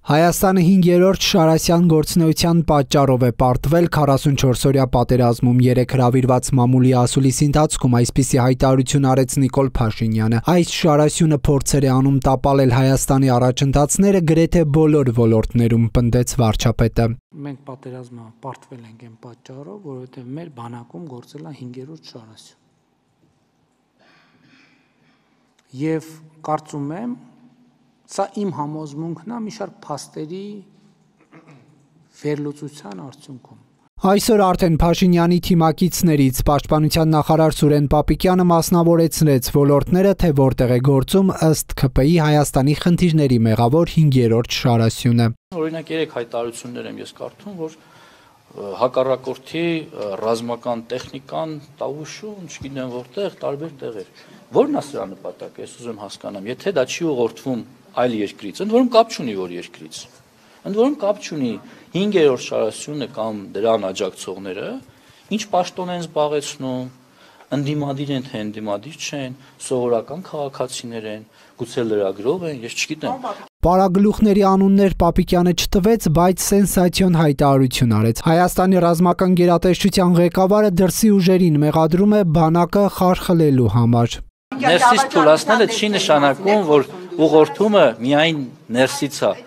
Հայաստանը 5-րդ Շարասյան գործունեության պատճառով է պարտվել 44-օրյա պատերազմում 3 հրավիրված մամուլի ասուլիսի ընթացքում այսպիսի հայտարարություն արեց Նիկոլ Փաշինյանը։ Այս շարասյունը փորձեր է անում տապալել Հայաստանի առաջընթացները գրեթե բոլոր ոլորտներում, պնդեց վարչապետը։ Մենք պատերազմը պարտվել ենք այն պատճառով, որովհետև մեր բանակում գործել է 5-րդ շարասյուն։ Եվ կարծում եմ, սա իմ համոզմունքն է մի շարք փաստերի վերլուծության արդյունքում։ Այսօր արդեն Փաշինյանի թիմակիցներից պաշտպանության նախարար Սուրեն Պապիկյանը մասնավորեցրեց ոլորտները, թե որտեղ է գործում ըստ ՔՊ-ի Հայաստանի խնդիրների մեղավոր 5-րդ շարասյունը։ Օրինակ 3 հայտարարություններ եմ ես կարդում, որ հակառակորդի ռազմական տեխնիկան տավուշում, չգիտեմ որտեղ, տարբեր տեղեր։ Որն է սրա նպատակը, ես ուզում հասկանամ, եթե դա չի ուղղորդվում այլ երկրից, ընդ որում կապ չունի որ երկրից։ Ընդ որում կապ չունի 5-րդ շարասյունը կամ դրան աջակցողները, ինչ պաշտոն են զբաղեցնում, ընդդիմադիր են թե ընդդիմադիր չեն, սովորական քաղաքացիներ են, գուցե լրագրող են, ես չգիտեմ։ Պարագլուխների անուններ Պապիկյանը չտվեց, բայց սենսացիոն հայտարարություն արեց։ Հայաստանի ռազմական գերատեսչության ղեկավարը դրսի ուժերին մեղադրում է բանակը խարխլելու համար։ Ներսից թույլատնելը չի նշանակում, որ ուղղորդումը միայն ներսից է։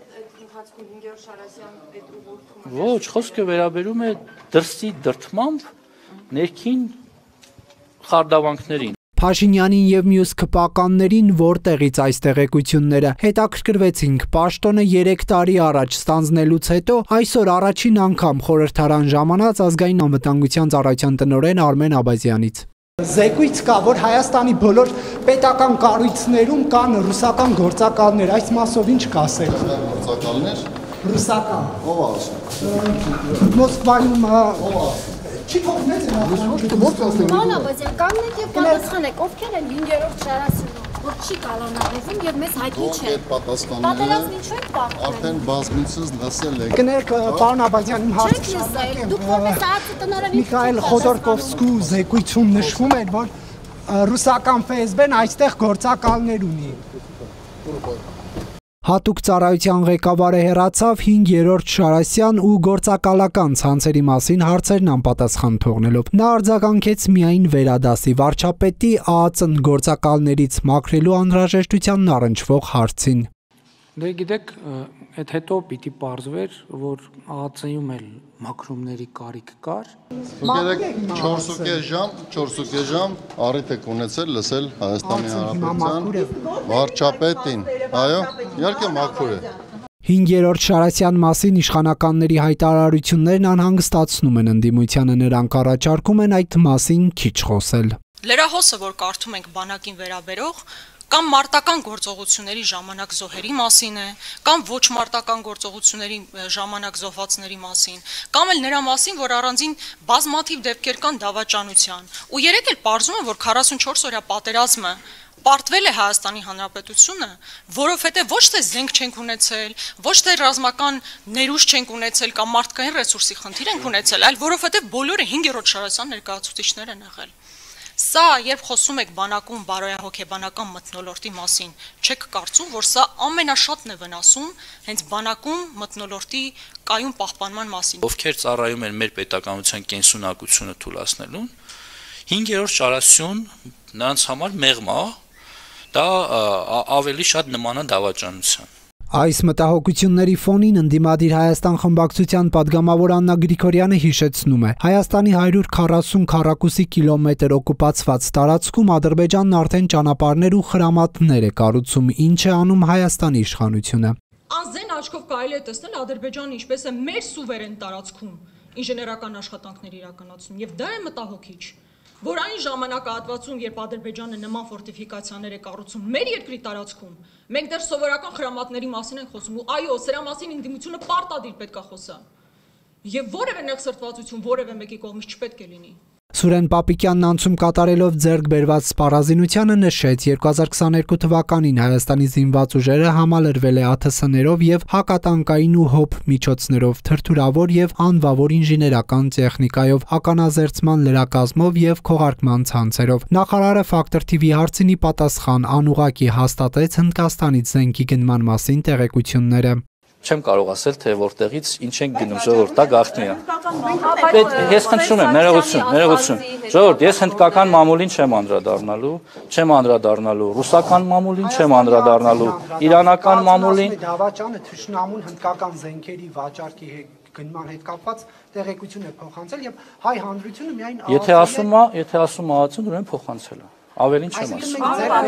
Ոչ, խոսքը վերաբերում է դրսի դրդմամբ ներքին խարդավանքներին։ Փաշինյանին եւ մյուս ԿՊ-ականներին որտեղից այս տեղեկությունները հետաքրքրվեցինք պաշտոնը 3 տարի առաջ ստանձնելուց հետո այսօր առաջին անգամ խորհրդարան ժամանած ազգային անվտանգության ծառայության տնօրեն Արմեն Աբազյանից։ Զեկույց կա, որ Հայաստանի բոլոր պետական կառույցներում կան ռուսական գործակալներ, այս մասով ինչ կասեք։ Գործակալներ։ Ռուսական։ Ո՞վ է ասում։ Մոսկվայում չի կողմից են Ման Աբազյան, կանգնեք եւ պատասխանեք, ովքեր են 5-րդ շարասյունը, որ չի կալանավորվում եւ մեզ հայտնի չէ։ Պատերազմն ինչու եք պարտվել։ Արդեն բազմիցս լսել եք։ Կներեք, պարոն Աբազյան, իմ հարցը շարունակեմ։ Դուք որպես ԱԱԾ տնօրեն Միքայել Խոդորկովսկու զեկույցում նշվում էր, որ ռուսական ՖՍԲ-ն այստեղ գործակալներ ունի։ Հատուկ ծառայության ղեկավարը հեռացավ 5-րդ շարասյան ու գործակալական ցանցերի մասին հարցերն անպատասխան թողնելով։ Նա արձագանքեց միայն վերադասի վարչապետի ԱԱԾ-ն գործակալներից մաքրելու անհրաժեշտությանն առնչվող հարցին։ Դե գիտեք, այդ հետո պիտի պարզվեր, որ ԱԱԾ-ում էլ մաքրումների կարիք կար։ Գիտեք 4.5 ժամ առիթ եք ունեցել լսել Հայաստանի Հանրապետության վարչապետին։ Այո, իհարկե մաքուր է։ 5-րդ շարասյան մասին իշխանականների հայտարարություններն անհանգստացնում են ընդդիմությանը, նրանք առաջարկում են այդ մասին քիչ խոսել։ Լրահոսը, որ կարդում ենք բանակին վերաբերող, կամ մարտական գործողությունների ժամանակ զոհերի մասին է, կամ ոչ մարտական գործողությունների ժամանակ զոհվածների մասին, կամ էլ նրա մասին, որ առանձին բազմաթիվ դեպքեր կան դավաճանության։ Ու երեք էլ պարզում է, որ 44-օրյա պատերազմը պարտվել է Հայաստանի Հանրապետությունը, որովհետև ոչ թե զենք չենք ունեցել, ոչ թե ռազմական ներուժ չենք ունեցել կամ մարդկային ռեսուրսի խնդիր ենք ունեցել, այլ որովհետև բոլորը 5-րդ շարասյան ներկայացուցիչներ են եղել։ Սա, երբ խոսում եք բանակում բարոյահոգեբանական մթնոլորտի մասին, չեք կարծում, որ սա ամենաշատն է վնասում հենց բանակում մթնոլորտի կայուն պահպանման մասին։ Ովքեր ծառայում են մեր պետականության կենսունակությունը թույլատնելուն, 5-րդ շարասյուն նրանց համար մեղմ է, դա ավելի շատ նման է դավաճանության։ Այս մտահոգությունների ֆոնին ընդդիմադիր Հայաստան խմբակցության падգամավոր Աննա Գրիգորյանը հիշեցնում է. Հայաստանի 140 քառակուսի կիլոմետր օկուպացված տարածքում Ադրբեջանն արդեն ճանապարհներ ու խրամատներ է կառուցում, ինչ է անում Հայաստանի իշխանությունը։ Անզեն աչքով կարելի է տեսնել Ադրբեջանը ինչպես է մեր սուվերեն տարածքում ինժեներական աշխատանքներ իրականացնում, եւ դա է մտահոգիչ, որ այն ժամանակահատվածում, երբ Ադրբեջանը նման ֆորտիֆիկացիաներ է կառուցում մեր երկրի տարածքում, մենք դեռ սովորական խրամատների մասին ենք խոսում, ու այո, սրա մասին ընդդիմությունը պարտադիր պետք է խոսա։ Եվ որևէ նեղսրտվածություն որևէ մեկի կողմից չպետք է լինի։ Սուրեն Պապիկյանն անցում կատարելով ձեռք բերված սպառազինությանը նշեց 2022 թվականին Հայաստանի զինված ուժերը համալրվել է ԱԹՍ-ներով եւ հակատանկային ու հոբ միջոցներով, թրթուրավոր եւ անվավոր ինժեներական տեխնիկայով, ականազերծման լրակազմով եւ քողարկման ցանցերով։ Նախարարը Factor TV հարցինի պատասխան անուղակի հաստատեց Հնդկաստանից զենքի գնման մասին տեղեկությունները։ Չեմ կարող ասել, թե որտեղից ինչ են գնում, ժողովուրդ, դա գաղտնի է։ Ես խնդրում եմ, ներողություն։ Ժողովուրդ, ես հնդկական մամուլին չեմ անդրադառնալու, ռուսական մամուլին չեմ անդրադառնալու, իրանական մամուլին։ Դավաճանը թշնամուն հնդկական զենքերի վաճառքի գնման հետ կապված տեղեկություն է փոխանցել եւ հայ հանրությունը միայն Եթե ասում է ԱԱՑ-ն, ուրեմն փոխանցել է։ Ավելին չեմ ասում։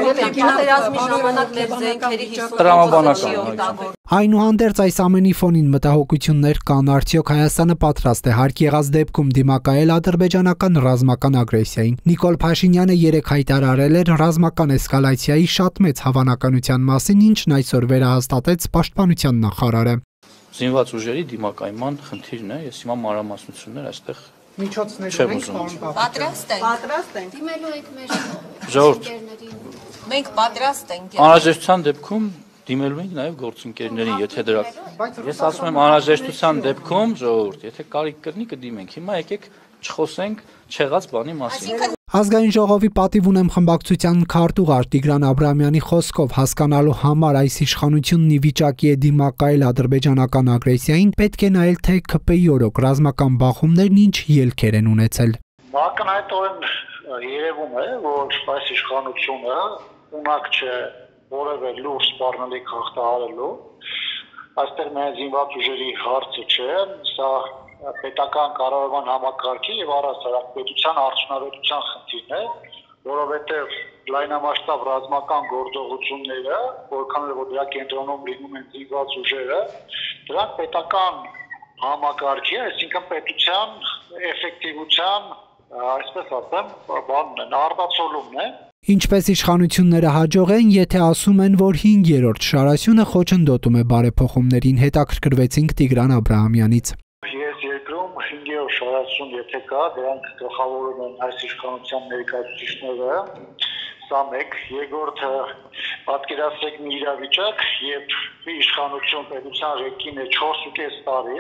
Այնուհանդերձ այս ամենի ֆոնին մտահոգություններ կան, արդյոք Հայաստանը պատրաստ է հարկ եղած դեպքում դիմակայել ադրբեջանական ռազմական ագրեսիային։ Նիկոլ Փաշինյանը երեկ հայտարարել էր ռազմական էսկալացիայի շատ մեծ հավանականության մասին, ինչն այսօր վերահաստատեց պաշտպանության նախարարը։ Զինված ուժերի դիմակայման խնդիրն է, ես հիմա մանրամասնություններ այստեղ միջոցներ ունենք, Պատրաստ ենք։ Դիմելու եք մեր Ժողովուրդ, մենք պատրաստ ենք։ Անհրաժեշտության դեպքում դիմելու ենք նաև գործընկերներին, եթե դրա Ես ասում եմ անհրաժեշտության դեպքում, ժողովուրդ, եթե կարիք կրնի կդիմենք։ Հիմա եկեք չխոսենք չեղած բանի մասին։ Ազգային ժողովի պատիվ ունեմ խմբակցության քարտուղար Տիգրան Աբրահամյանի խոսքով հասկանալու համար այս իշխանությունն ի վիճակի է դիմակայել ադրբեջանական ագրեսիային, պետք է նայել թե ՔՊ-ի օրոք ռազմական բախումներն ինչ ելքեր են ունեցել։ Ակնհայտորեն երևում է, որ այս իշխանությունը ունակ չէ որևէ լուրջ սպառնալիք հաղթահարելու, այստեղ միայն զինված ուժերի հարցը չէ, սա պետական կառավարման համակարգի եւ առհասարակ պետության արդյունավետության խնդիրն է, որովհետեւ լայնամասշտաբ ռազմական գործողությունները, որքան էլ որ դրա կենտրոնում լինում են զինված ուժերը, դրանք պետական համակարգի, այսինքն պետության էֆեկտիվության, այսպես ասեմ, բանն են, արտացոլումն է։ Ինչպես իշխանությունները հաջող են, եթե ասում են, որ 5-րդ շարասյունը խոչընդոտում է բարեփոխումներին, հետաքրքրվեցինք Տիգրան Աբրահամյանից։ Ես երկրում 5-րդ շարասյուն եթե կա, դրանք գլխավորում են այս իշխանության ներկայացուցիչները, սա մեկ, երկրորդը պատկերացրեք մի իրավիճակ, երբ մի իշխանություն պետության ռեգին է 4.5 տարի,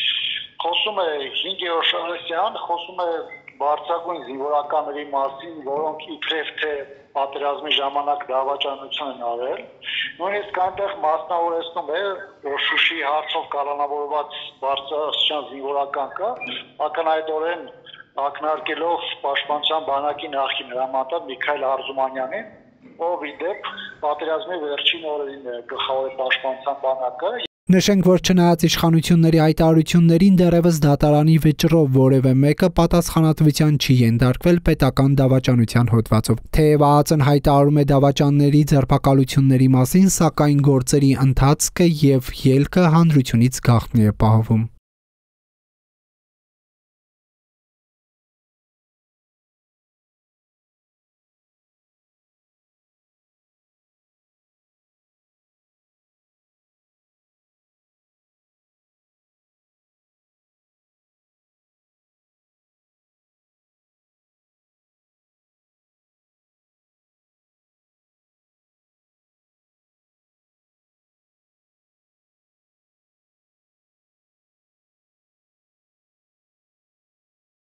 խոսում է 5-րդ շարասյան, խոսում է բարձրագույն զինվորականների մասին, որոնք իբրև թե պատերազմի ժամանակ դավաճանություն են արել, նույնիսկ այնտեղ մասնավորեցնում է, որ Շուշի հարցով կալանավորված բարձրաստիճան զինվորական կա, ակնհայտորեն ակնարկելով պաշտպանության բանակի նախկին հրամանատար Միքայել Արզումանյանին, ով ի դեպ պատերազմի վերջին օրերին է գլխավոր պաշտպանության բանակը։ Նշենք, որ չնայած իշխանությունների հայտարարություններին դեռևս դատարանի վճռով որևէ մեկը պատասխանատվության չի ենթարկվել պետական դավաճանության հոդվածով։ Թեև ԱԱԾ-ն հայտարարում է դավաճանների ձերբակալությունների մասին, սակայն գործերի ընթացքը եւ ելքը հանրությունից գաղտնի է պահվում։